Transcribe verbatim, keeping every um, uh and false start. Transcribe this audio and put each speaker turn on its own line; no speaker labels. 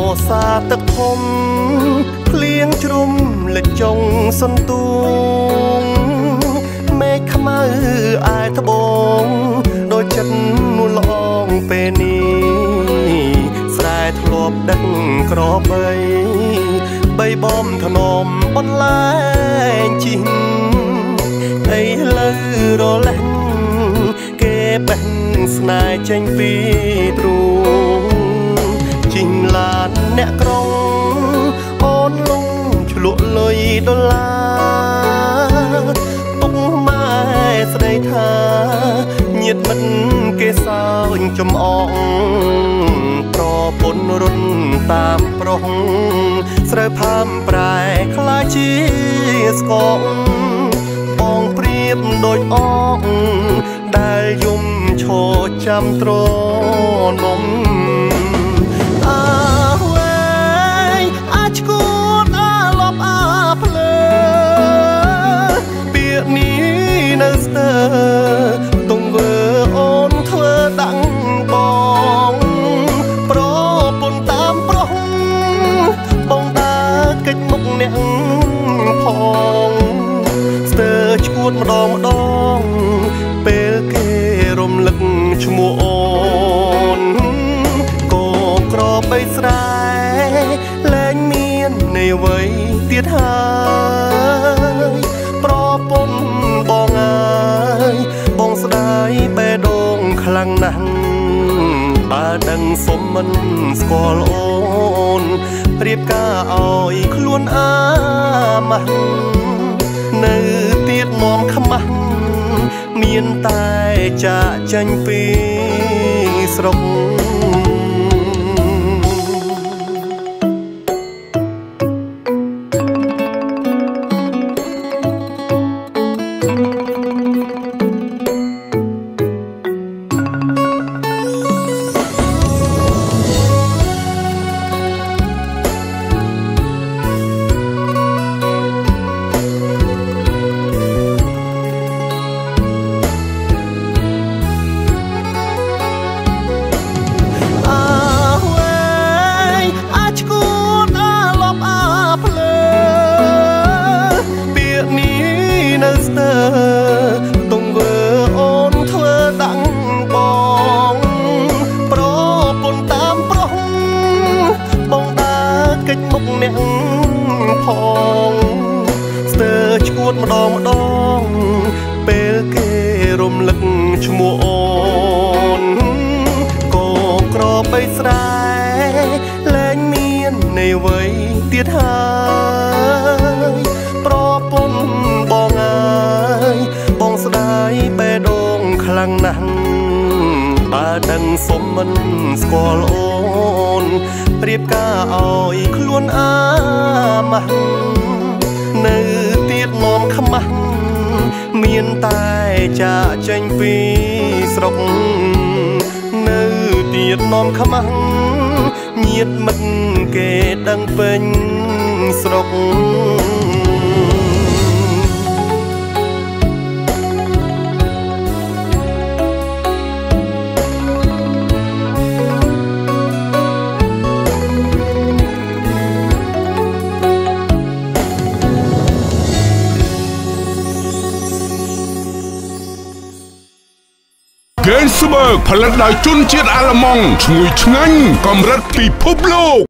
សាទឹកធំភ្លៀងជ្រុំលិចចុងសន្ទូងមេឃខ្មៅអាយត្បូងដូចចិត្តនួនល្អងពេលនេះស្រែធ្លាប់ដឹកក្របីបីបំថ្នមបន្លែងជីងអីលើរលេងគេបេះស្នេហ៍ចេញពីទ្រូងជីងឡានអ្នកក្រុងអូនលងឆ្លក់លុយដុល្លារពុកម៉ែស្ដីថាញាតិមិត្តគេសើចចំអងប្រពន្ធរុនតាមប្រុសស្រូវផាមប្រែខ្លាចជាស្គងបងព្រៀបដូចអងដែលយំឈរចាំត្រនំអាវ៉ែងអាចគួតអាលប់អាភ្លើពាក្យនេះនៅស្ទើទុំវើអូនធ្វើដាំងបងប្រពន្ធតាមប្រុសបងដើរកិច្ចមុខអ្នកផងស្ទើឈួតម្ដងម្ដងពេលគេរំលឹកឈ្មោះអូនកោក្របីស្រែលែងមាននៃអ្វីទៀតហើយប្រពន្ធបងអើយបងស្ដាយបេះដូងខ្លាំងណាស់បើដឹងសុំមិនស្គាល់អូនរៀបការឲ្យខ្លួនអាម៉ាស់នៅទៀតមមខ្មាស់មានតែចាកចេញពីស្រុកទុំវើអូនធ្វើដាំងបងប្រពន្ធតាមប្រុសបងដើរកិច្ចមុខអ្នកផងស្ទើឈួតម្ដងម្ដងពេលគេរំលឹកឈ្មោះអូនកោក្របីស្រែលែងមាននៃអ្វីទៀតហើយប្រពន្ធបងអើយបងស្ដាយបេះដូងខ្លាំងណាស់បើដឹងសុំមិនស្គាល់អូនរៀបការឲ្យខ្លួនអាម៉ាស់នៅទៀតមមខ្មាស់មានតែចាកចេញពីស្រុកនៅទៀតមមខ្មាស់ញាតិមិត្តគេដឹងពេញស្រុក
Gainsbourg ផលិតដោយជនជាតិអាល្លឺម៉ង់ឈ្ងុយឆ្ងាញ់កម្រិតពិភពលោក